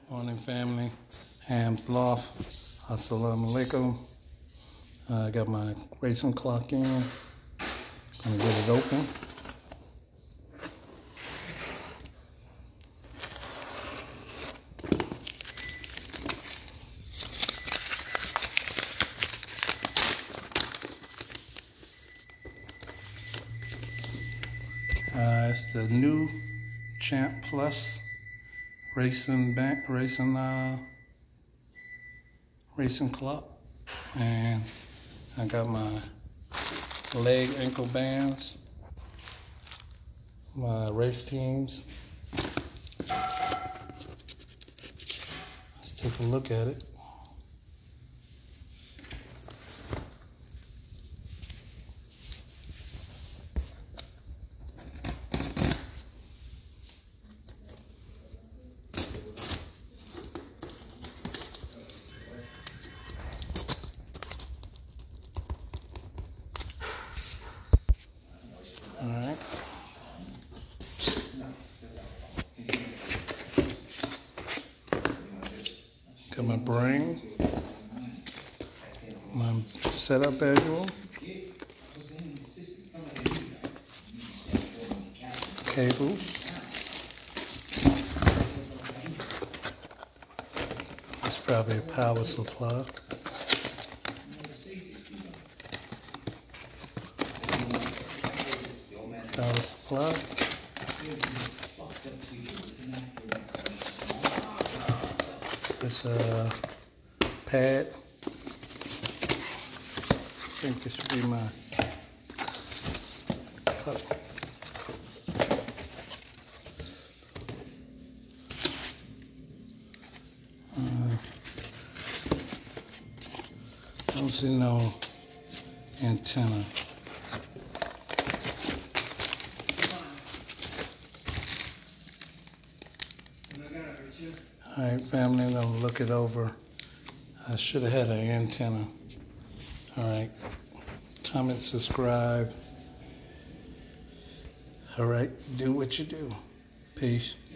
Morning, family. Ham's Loft. Assalamu alaikum. I got my racing clock in. Gonna get it open. It's the new Champ Plus racing clock, and I got my leg ankle bands, my race teams. Let's take a look at it. All right. Got my brain, my setup manual, cables, it's probably a power supply. Power supply. This pad. I think this should be my cup. I don't see no antenna. All right, family, I'm gonna look it over. I should have had an antenna. All right, comment, subscribe. All right, do what you do. Peace.